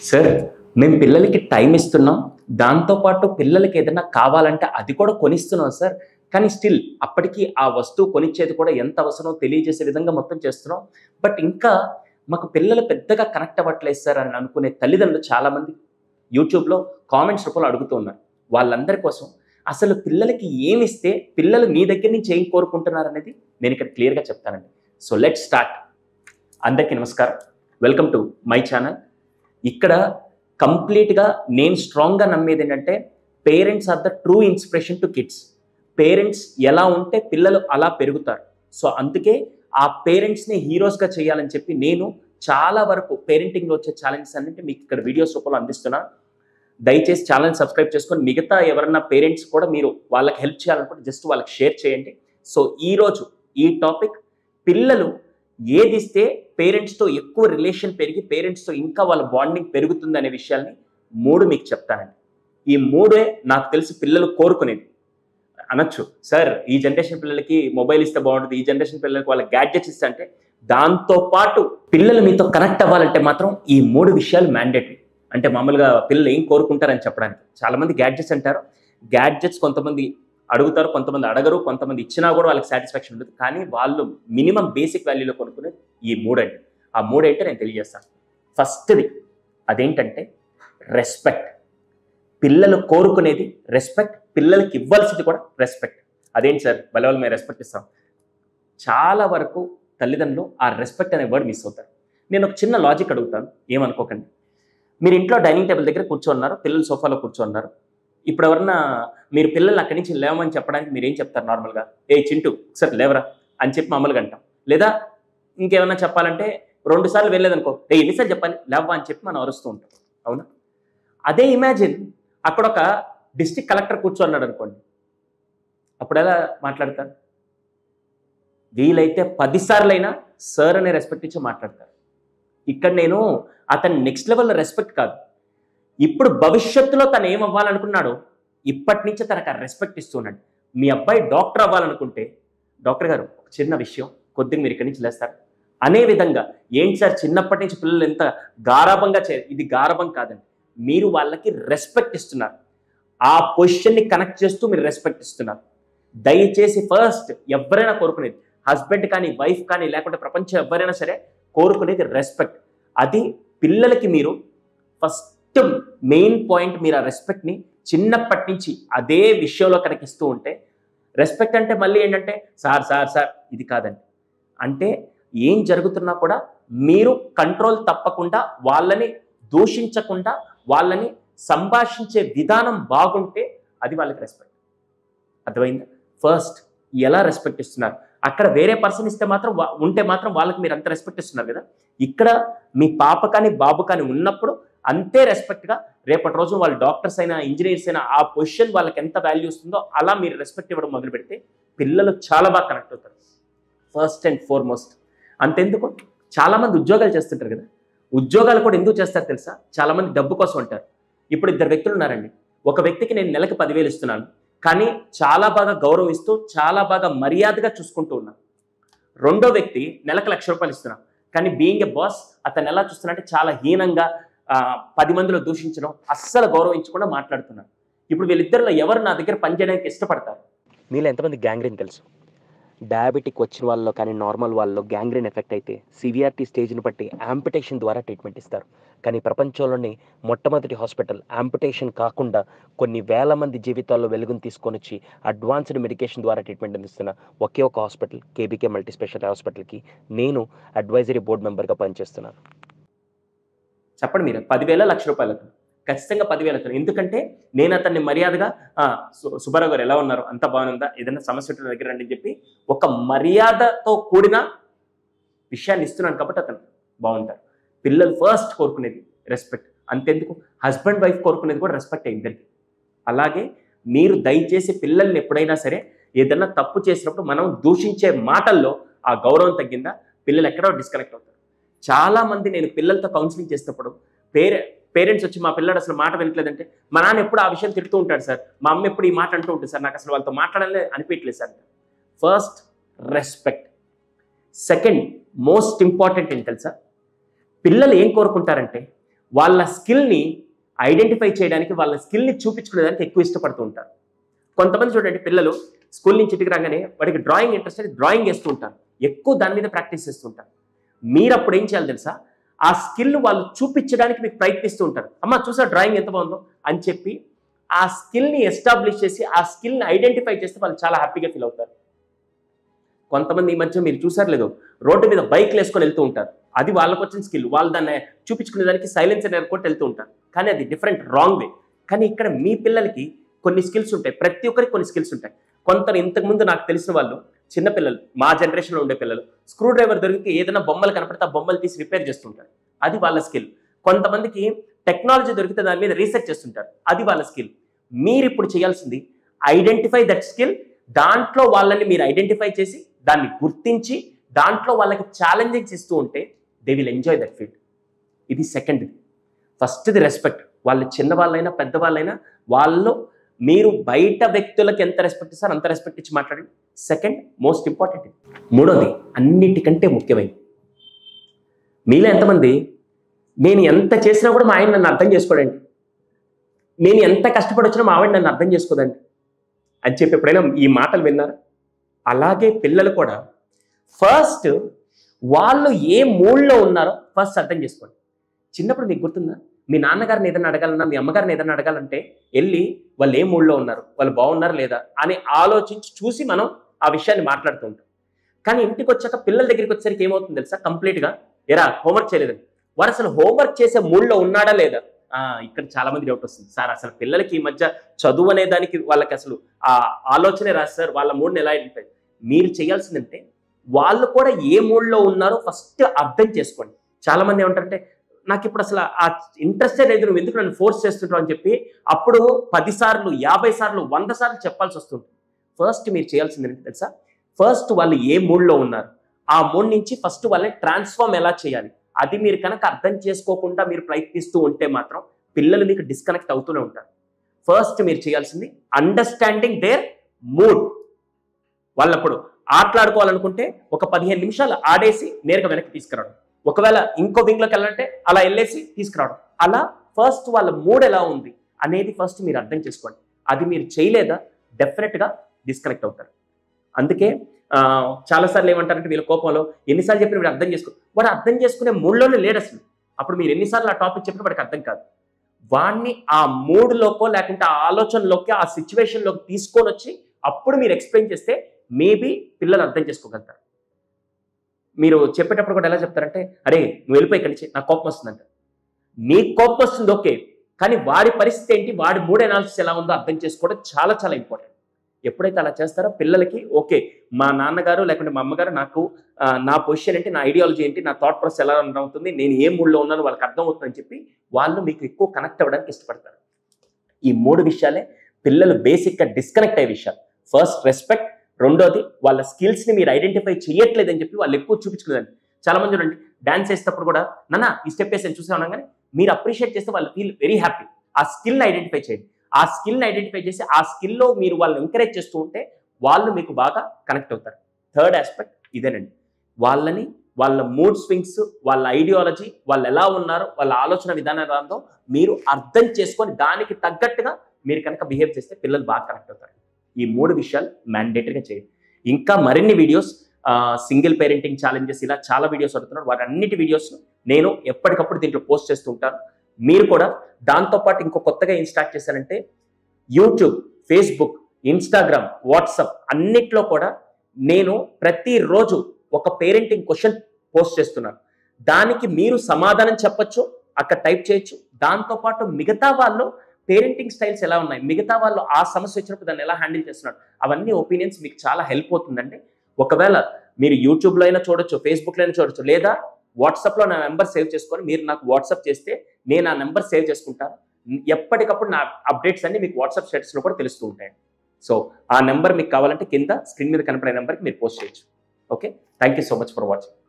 Sir మేము పిల్లలకి time ఇస్తున్నాం. దాంతో పాటు పిల్లలకి ఏదైనా కావాలంటే అది కూడా కొనిస్తున్నాం సార్. కానీ స్టిల్ అప్పటికి ఆ వస్తువు కొనిచ్చేది కూడా ఎంత అవసరమో తెలియజేసే విధంగా మొత్తం చేస్తున్నాం. బట్ ఇంకా మాకు పిల్లలు పెద్దగా కనెక్ట్ అవ్వట్లేదు సార్ అని అనుకునే తల్లిదండ్రులు చాలామంది యూట్యూబ్‌లో కామెంట్స్ రూపంలో అడుగుతూ ఉన్నారు. వాళ్ళందరి కోసం అసలు పిల్లలకి ఏమిస్తే పిల్లలు మీ దగ్గర నుంచి ఏం కోరుకుంటున్నారనేది నేను ఇక్కడ క్లియర్‌గా చెప్తానండి. So let's start. అందరికీ నమస్కారం. Welcome to my channel. ఇక్కడ కంప్లీట్‌గా నేను స్ట్రాంగ్‌గా నమ్మేది ఏంటంటే parents are the true inspiration to kids. Parents ఎలా ఉంటే పిల్లలు అలా పెరుగుతారు. సో అందుకే ఆ పేరెంట్స్‌ని హీరోస్‌గా చేయాలని చెప్పి నేను చాలా వరకు పేరెంటింగ్‌లో వచ్చే ఛాలెంజెస్ అన్నింటిని మీకు ఇక్కడ వీడియోస్ రూపంలో అందిస్తున్నాను. దయచేసి ఛానల్ సబ్స్క్రైబ్ చేసుకొని మిగతా ఎవరన్నా పేరెంట్స్ కూడా మీరు వాళ్ళకి హెల్ప్ చేయాలనుకుంటే జస్ట్ వాళ్ళకి షేర్ చేయండి. సో ఈరోజు ఈ టాపిక్ పిల్లలు ఏదిస్తే పేరెంట్స్తో ఎక్కువ రిలేషన్ పెరిగి పేరెంట్స్తో ఇంకా వాళ్ళ బాండింగ్ పెరుగుతుంది అనే విషయాల్ని 3 మీకు చెప్తానండి. ఈ 3 నాకు తెలిసి పిల్లలు కోరుకునేది. అనొచ్చు సార్ ఈ జనరేషన్ పిల్లలకి మొబైల్ ఇస్తే బాగుంటుంది, ఈ జనరేషన్ పిల్లలకి వాళ్ళ గ్యాడ్జెట్స్ ఇస్తే అంటే దాంతో పాటు పిల్లలు మీతో కనెక్ట్ అవ్వాలంటే మాత్రం ఈ 3 విషయాలు మ్యాండేటరీ. అంటే మామూలుగా పిల్లలు ఏం కోరుకుంటారని చెప్పడానికి చాలామంది గ్యాడ్జెట్స్ అంటారు. గ్యాడ్జెట్స్ కొంతమంది అడుగుతారు, కొంతమంది అడగరు, కొంతమంది ఇచ్చినా కూడా వాళ్ళకి సాటిస్ఫాక్షన్ ఉంటుంది. కానీ వాళ్ళు మినిమం బేసిక్ వాల్యూలో కొనుక్కునేది ఈ 3 అండి. ఆ 3 ఏంటో నేను తెలియజేస్తాను. ఫస్ట్ది అదేంటంటే రెస్పెక్ట్. పిల్లలు కోరుకునేది రెస్పెక్ట్, పిల్లలకి ఇవ్వాల్సింది కూడా రెస్పెక్ట్. అదేంటి సార్ వాళ్ళ మేము రెస్పెక్ట్ ఇస్తాం. చాలా వరకు తల్లిదండ్రులు ఆ రెస్పెక్ట్ అనే వర్డ్ మిస్ అవుతారు. నేను ఒక చిన్న లాజిక్ అడుగుతాను, ఏమనుకోకండి. మీరు ఇంట్లో డైనింగ్ టేబుల్ దగ్గర కూర్చోన్నారు, పిల్లలు సోఫాలో కూర్చోన్నారు. ఇప్పుడు ఎవరన్నా మీరు పిల్లల్ని అక్కడి నుంచి లేవమని చెప్పడానికి మీరు ఏం చెప్తారు నార్మల్గా? ఏ చింటూ ఒకసారి లేవరా అని చెప్పి మామూలుగా అంటాం. లేదా ఇంకేమన్నా చెప్పాలంటే 2 సార్లు వెళ్ళలేదనుకో, ఎన్నిసార్లు చెప్పాలి లేవా అని చెప్పి మనం అరుస్తూ ఉంటాం. అవునా? అదే ఇమాజిన్ అక్కడ ఒక డిస్ట్రిక్ట్ కలెక్టర్ కూర్చోన్నాడు అనుకోండి, అప్పుడు ఎలా మాట్లాడతారు? వీలైతే 10 సార్లైనా సార్ అనే రెస్పెక్ట్ ఇచ్చి మాట్లాడతారు. ఇక్కడ నేను అతని నెక్స్ట్ లెవెల్లో రెస్పెక్ట్ కాదు, ఇప్పుడు భవిష్యత్తులో తను ఏం అవ్వాలనుకున్నాడో ఇప్పటి నుంచి తనకు ఆ రెస్పెక్ట్ ఇస్తున్నాడు. మీ అబ్బాయి డాక్టర్ అవ్వాలనుకుంటే, డాక్టర్ గారు ఒక చిన్న విషయం కొద్దిగా మీరు ఇక్కడి నుంచి లేస్తారు అనే విధంగా. ఏంటి సార్ చిన్నప్పటి నుంచి పిల్లలు ఎంత గారాబంగా ఇది గారాబం కాదండి, మీరు వాళ్ళకి రెస్పెక్ట్ ఇస్తున్నారు. ఆ పొజిషన్ని కనెక్ట్ చేస్తూ మీరు రెస్పెక్ట్ ఇస్తున్నారు. దయచేసి ఫస్ట్ ఎవరైనా కోరుకునేది, హస్బెండ్ కానీ వైఫ్ కానీ లేకుంటే ప్రపంచం ఎవరైనా సరే కోరుకునేది రెస్పెక్ట్. అది పిల్లలకి మీరు ఫస్ట్ మెయిన్ పాయింట్. మీరు ఆ రెస్పెక్ట్ని చిన్నప్పటి నుంచి అదే విషయంలో కనిపిస్తూ ఉంటే, రెస్పెక్ట్ అంటే మళ్ళీ ఏంటంటే సార్ సార్ సార్ ఇది కాదండి. అంటే ఏం జరుగుతున్నా కూడా మీరు కంట్రోల్ తప్పకుండా, వాళ్ళని దూషించకుండా, వాళ్ళని సంభాషించే విధానం బాగుంటే అది వాళ్ళకి రెస్పెక్ట్. అర్థమైందా? ఫస్ట్ ఎలా రెస్పెక్ట్ ఇస్తున్నారు. అక్కడ వేరే పర్సన్ ఇస్తే మాత్రం ఉంటే మాత్రం వాళ్ళకి మీరు అంత రెస్పెక్ట్ ఇస్తున్నారు కదా. ఇక్కడ మీ పాప కానీ బాబు కానీ ఉన్నప్పుడు అంతే రెస్పెక్ట్గా, రేపటి రోజు వాళ్ళు డాక్టర్స్ అయినా ఇంజనీర్స్ అయినా ఆ పొజిషన్ వాళ్ళకి ఎంత వాల్యూ వస్తుందో అలా మీరు రెస్పెక్ట్ ఇవ్వడం మొదలు పెడితే పిల్లలు చాలా బాగా కనెక్ట్ అవుతారు. First and foremost. అంతెందుకు చాలామంది ఉద్యోగాలు చేస్తుంటారు కదా, ఉద్యోగాలు కూడా ఎందుకు చేస్తారు తెలుసా? చాలామంది డబ్బు కోసం అంటారు. ఇప్పుడు 2 వ్యక్తులు ఉన్నారండి. ఒక వ్యక్తికి నేను నెలకు 10,000 ఇస్తున్నాను, కానీ చాలా బాగా గౌరవిస్తూ చాలా బాగా మర్యాదగా చూసుకుంటూ ఉన్నాను. రెండో వ్యక్తి నెలకు ₹1,00,000 ఇస్తున్నాను, కానీ బీయింగ్ ఎ బాస్ అతను ఎలా చూస్తున్నారంటే చాలా హీనంగా 10 మందిలో దూషించడం, అస్సలు గౌరవించకుండా మాట్లాడుతున్నాను. ఇప్పుడు వీళ్ళిద్దరిలో ఎవరు నా దగ్గర పనిచేయడానికి ఇష్టపడతారు? మీలో ఎంతమంది గ్యాంగ్రీన్ తెలుసు? డయాబెటిక్ వచ్చిన వాళ్ళలో కానీ నార్మల్ వాళ్ళలో గ్యాంగ్రీన్ ఎఫెక్ట్ అయితే సివియారిటీ స్టేజ్ని బట్టి యాంపిటేషన్ ద్వారా ట్రీట్మెంట్ ఇస్తారు. కానీ ప్రపంచంలోని మొట్టమొదటి హాస్పిటల్ యాంపిటేషన్ కాకుండా కొన్ని వేల మంది జీవితాల్లో వెలుగును తీసుకొని వచ్చి అడ్వాన్స్డ్ మెడికేషన్ ద్వారా ట్రీట్మెంట్ అందిస్తున్న ఒకే ఒక హాస్పిటల్ కేబీకే మల్టీ స్పెషాలిటీ హాస్పిటల్కి నేను అడ్వైజరీ బోర్డు మెంబర్గా పనిచేస్తున్నాను. చెప్పండి మీరు 10,000 ₹1,00,000? ఖచ్చితంగా 10,000. ఎందుకంటే నేను అతన్ని మర్యాదగా సుబ్బారావు గారు ఎలా ఉన్నారు, అంత బాగుందా, ఏదైనా సమస్య ఉంటే దగ్గర రండి అని చెప్పి ఒక మర్యాదతో కూడిన విషయాన్ని ఇస్తున్నాను కాబట్టి అతను బాగుంటారు. పిల్లలు ఫస్ట్ కోరుకునేది రెస్పెక్ట్. అంతెందుకు హస్బెండ్ వైఫ్ కోరుకునేది కూడా రెస్పెక్ట్ ఇద్దరికి. అలాగే మీరు దయచేసి పిల్లల్ని ఎప్పుడైనా సరే ఏదైనా తప్పు చేసినప్పుడు మనం దూషించే మాటల్లో ఆ గౌరవం తగ్గిందా, పిల్లలు ఎక్కడో డిస్కనెక్ట్ అవుతారు. చాలామంది నేను పిల్లలతో కౌన్సిలింగ్ చేసినప్పుడు పేరెంట్స్ వచ్చి మా పిల్లడు అసలు మాట వినట్లేదంటే, మా నాన్న ఎప్పుడు ఆ విషయం తిడుతూ ఉంటాడు సార్, మా అమ్మ ఎప్పుడు ఈ మాట అంటూ ఉంటుంది సార్, నాకు అసలు వాళ్ళతో మాట్లాడాలనే అనిపించలేదు sir. First respect. Second most important ఏంటి తెలుసా? పిల్లలు ఏం కోరుకుంటారంటే వాళ్ళ స్కిల్ని ఐడెంటిఫై చేయడానికి, వాళ్ళ స్కిల్ని చూపించుకునేదానికి ఎక్కువ ఇష్టపడుతూ ఉంటారు. కొంతమంది చూడండి, పిల్లలు స్కూల్ నుంచి ఇంటికి రాగానే వాడికి డ్రాయింగ్ ఇంట్రెస్ట్ అయితే డ్రాయింగ్ వేస్తూ ఉంటారు, ఎక్కువ దాని మీద ప్రాక్టీస్ చేస్తూ ఉంటారు. మీరు అప్పుడు ఏం చేయాలి తెలుసా, ఆ స్కిల్ వాళ్ళు చూపించడానికి మీకు ప్రయత్నిస్తూ ఉంటారు. అమ్మ చూసా డ్రాయింగ్ ఎంత బాగుందో అని చెప్పి ఆ స్కిల్ని ఎస్టాబ్లిష్ చేసి ఆ స్కిల్ని ఐడెంటిఫై చేస్తే వాళ్ళు చాలా హ్యాపీగా ఫీల్ అవుతారు. కొంతమంది ఈ మధ్య మీరు చూసారు లేదు, రోడ్డు మీద బైక్లు వేసుకొని వెళ్తూ ఉంటారు. అది వాళ్ళకు వచ్చిన స్కిల్, వాళ్ళు దాన్ని చూపించుకునే దానికి సైలెన్సర్ ఎయిర్పోర్ట్ వెళ్తూ ఉంటారు. కానీ అది డిఫరెంట్, రాంగ్ వే. కానీ ఇక్కడ మీ పిల్లలకి కొన్ని స్కిల్స్ ఉంటాయి, ప్రతి ఒక్కరికి కొన్ని స్కిల్స్ ఉంటాయి. కొందరు ఇంతకుముందు నాకు తెలిసిన వాళ్ళు, చిన్నపిల్లలు, మా జనరేషన్లో ఉండే పిల్లలు, స్క్రూ డ్రైవర్ దొరికితే ఏదైనా బొమ్మలు కనపడితే ఆ బొమ్మలు తీసి రిపేర్ చేస్తుంటారు, అది వాళ్ళ స్కిల్. కొంతమందికి టెక్నాలజీ దొరికితే దాని మీద రీసెర్చ్ చేస్తుంటారు, అది వాళ్ళ స్కిల్. మీరు ఇప్పుడు చేయాల్సింది ఐడెంటిఫై దట్ స్కిల్. దాంట్లో వాళ్ళని మీరు ఐడెంటిఫై చేసి దాన్ని గుర్తించి దాంట్లో వాళ్ళకి ఛాలెంజింగ్స్ ఇస్తూ ఉంటే they will enjoy that field. ఇది సెకండ్ది. ఫస్ట్ది రెస్పెక్ట్. వాళ్ళు చిన్నవాళ్ళైనా పెద్దవాళ్ళైనా వాళ్ళు మీరు బయట వ్యక్తులకు ఎంత రెస్పెక్ట్ ఇస్తారో అంత రెస్పెక్ట్ ఇచ్చి మాట్లాడండి. Second most important. మూడోది అన్నిటికంటే ముఖ్యమైనది, మీలో ఎంతమంది నేను ఎంత చేసినా కూడా మా ఆయన నన్ను అర్థం చేసుకోడండి, నేను ఎంత కష్టపడి వచ్చినా మా ఆవిడ నన్ను అర్థం చేసుకోదండి అని చెప్పి ఎప్పుడైనా ఈ మాటలు విన్నారా? అలాగే పిల్లలు కూడా ఫస్ట్ వాళ్ళు ఏ మూడ్లో ఉన్నారో ఫస్ట్ అర్థం చేసుకోండి. చిన్నప్పుడు మీకు గుర్తుందా, మీ నాన్నగారిని ఏదైనా అడగాలన్నా, మీ అమ్మగారిని ఏదైనా అడగాలంటే వెళ్ళి వాళ్ళు ఏ మూడ్లో ఉన్నారు, వాళ్ళు బాగున్నారా లేదా అని ఆలోచించి చూసి మనం ఆ విషయాన్ని మాట్లాడుతూ ఉంటాం. కానీ ఇంటికి వచ్చాక పిల్లల దగ్గరికి వచ్చేసరికి ఏమవుతుంది తెలుసా, కంప్లీట్గా ఎరా హోంవర్క్ చేయలేదని. వారు అసలు హోంవర్క్ చేసే మూడ్లో ఉన్నాడా లేదా? ఇక్కడ చాలా మంది డౌట్ వస్తుంది, సార్ అసలు పిల్లలకి ఈ మధ్య చదువు అనే దానికి వాళ్ళకి అసలు ఆ ఆలోచనే రాదు సార్, వాళ్ళ మూడ్ని ఎలా ఐడెంటిఫై. మీరు చేయాల్సిందంటే వాళ్ళు కూడా ఏ మూడ్లో ఉన్నారో ఫస్ట్ అర్థం చేసుకోండి. చాలా మంది ఏమంటారంటే నాకు ఇప్పుడు అసలు ఆ ఇంట్రెస్టే లేదు, నువ్వు ఎందుకు నన్ను ఫోర్స్ చేస్తుంటావు అని చెప్పి అప్పుడు 10 సార్లు 50 సార్లు 100 సార్లు చెప్పాల్సి వస్తుంది. ఫస్ట్ మీరు చేయాల్సింది ఏంటి తెలుసా, ఫస్ట్ వాళ్ళు ఏ మూడ్లో ఉన్నారు, ఆ మూడ్ నుంచి ఫస్ట్ వాళ్ళని ట్రాన్స్ఫార్మ్ ఎలా చేయాలి, అది మీరు కనుక అర్థం చేసుకోకుండా మీరు ప్రయత్నిస్తూ ఉంటే మాత్రం పిల్లలు మీకు డిస్కనెక్ట్ అవుతూనే ఉంటారు. ఫస్ట్ మీరు చేయాల్సింది అండర్స్టాండింగ్ దేర్ మూడ్. వాళ్ళప్పుడు ఆటలాడుకోవాలనుకుంటే ఒక 15 నిమిషాలు ఆడేసి నేరుగా వెనక్కి తీసుకురావడం, ఒకవేళ ఇంకో వింగ్లోకి వెళ్ళాలంటే అలా వెళ్ళేసి తీసుకురావడం. అలా ఫస్ట్ వాళ్ళ మూడ్ ఎలా ఉంది అనేది ఫస్ట్ మీరు అర్థం చేసుకోండి. అది మీరు చేయలేదా డెఫినెట్గా డిస్కనెక్ట్ అవుతారు. అందుకే చాలాసార్లు ఏమంటారంటే వీళ్ళ కోపంలో ఎన్నిసార్లు చెప్పినా వీడు అర్థం చేసుకో, వాడు అర్థం చేసుకునే మూడ్లోనే లేడు అసలు. అప్పుడు మీరు ఎన్నిసార్లు ఆ టాపిక్ చెప్పినా వాడికి అర్థం కాదు. వాడిని ఆ మూడ్లోకో లేకుంటే ఆ ఆలోచనలోకి ఆ సిచ్యువేషన్లోకి తీసుకొని వచ్చి అప్పుడు మీరు ఎక్స్ప్లెయిన్ చేస్తే మేబీ పిల్లలు అర్థం చేసుకోగలుగుతారు. మీరు చెప్పేటప్పుడు కూడా ఎలా చెప్తారంటే, అరే నువ్వు వెళ్ళిపోయి ఇక్కడి నుంచి, నాకు కోపం వస్తుందంట. నీకు కోపం వస్తుంది ఓకే, కానీ వాడి పరిస్థితి ఏంటి, వాడి మూడ్ అనాలిసిస్ ఎలా ఉందో అర్థం చేసుకోవడం చాలా చాలా ఇంపార్టెంట్. ఎప్పుడైతే అలా చేస్తారో పిల్లలకి ఓకే, మా నాన్నగారు లేకుంటే మా అమ్మగారు నాకు నా పొజిషన్ ఏంటి, నా ఐడియాలజీ ఏంటి, నా థాట్ ప్రాసెస్ ఎలా రన్ అవుతుంది, నేను ఏ మూడ్లో ఉన్నానో వాళ్ళకి అర్థం అవుతుందని చెప్పి వాళ్ళు మీకు ఎక్కువ కనెక్ట్ అవ్వడానికి ఇష్టపడతారు. ఈ 3 విషయాలే పిల్లలు బేసిక్గా డిస్కనెక్ట్ అయ్యే విషయాలు. ఫస్ట్ రెస్పెక్ట్, రెండోది వాళ్ళ స్కిల్స్ని మీరు ఐడెంటిఫై చేయట్లేదని చెప్పి వాళ్ళు ఎక్కువ చూపించుకునేదండి. చాలా మంది చూడండి డాన్స్ చేసేటప్పుడు కూడా నాన్న ఈ స్టెప్ వేసి చూసే ఉన్నాం, కానీ మీరు అప్రిషియేట్ చేస్తే వాళ్ళు ఫీల్ వెరీ హ్యాపీ. ఆ స్కిల్ని ఐడెంటిఫై చేయండి. ఆ స్కిల్ని ఐడెంటిఫై చేసి ఆ స్కిల్లో మీరు వాళ్ళని ఎంకరేజ్ చేస్తూ ఉంటే వాళ్ళు మీకు బాగా కనెక్ట్ అవుతారు. థర్డ్ ఆస్పెక్ట్ ఇదేనండి, వాళ్ళని వాళ్ళ మూడ్ స్వింగ్స్, వాళ్ళ ఐడియాలజీ, వాళ్ళు ఎలా ఉన్నారో, వాళ్ళ ఆలోచన విధానం ఎలా ఉందో మీరు అర్థం చేసుకొని దానికి తగ్గట్టుగా మీరు కనుక బిహేవ్ చేస్తే పిల్లలు బాగా కనెక్ట్ అవుతారు. ఈ 3 విషయాలు మ్యాండేటరీగా చేయండి. ఇంకా మరిన్ని వీడియోస్, సింగిల్ పేరెంటింగ్ ఛాలెంజెస్, ఇలా చాలా వీడియోస్ అడుగుతున్నారు. వాటి అన్నిటి వీడియోస్ నేను ఎప్పటికప్పుడు దీంట్లో పోస్ట్ చేస్తూ ఉంటాను. మీరు కూడా దాంతోపాటు ఇంకో కొత్తగా ఏం స్టార్ట్ చేశారంటే యూట్యూబ్, ఫేస్బుక్, ఇన్స్టాగ్రామ్, వాట్సాప్ అన్నిట్లో కూడా నేను ప్రతిరోజు ఒక పేరెంటింగ్ క్వశ్చన్ పోస్ట్ చేస్తున్నాను. దానికి మీరు సమాధానం చెప్పొచ్చు, అక్కడ టైప్ చేయొచ్చు. దాంతోపాటు మిగతా వాళ్ళు పేరెంటింగ్ స్టైల్స్ ఎలా ఉన్నాయి, మిగతా వాళ్ళు ఆ సమస్య వచ్చినప్పుడు దాన్ని ఎలా హ్యాండిల్ చేస్తున్నారు, అవన్నీ ఒపీనియన్స్ మీకు చాలా హెల్ప్ అవుతుందండి. ఒకవేళ మీరు యూట్యూబ్లో అయినా చూడొచ్చు, ఫేస్బుక్లో అయినా చూడొచ్చు, లేదా వాట్సాప్లో నా నెంబర్ సేవ్ చేసుకొని మీరు నాకు వాట్సాప్ చేస్తే నేను ఆ నెంబర్ సేవ్ చేసుకుంటాను. ఎప్పటికప్పుడు నా అప్డేట్స్ అన్ని మీకు వాట్సాప్ స్టేటస్లో కూడా తెలుస్తూ ఉంటాయి. సో ఆ నెంబర్ మీకు కావాలంటే కింద స్క్రీన్ మీద కనపడే నెంబర్కి మీరు పోస్ట్ చేయొచ్చు. Okay, thank you so much for watching.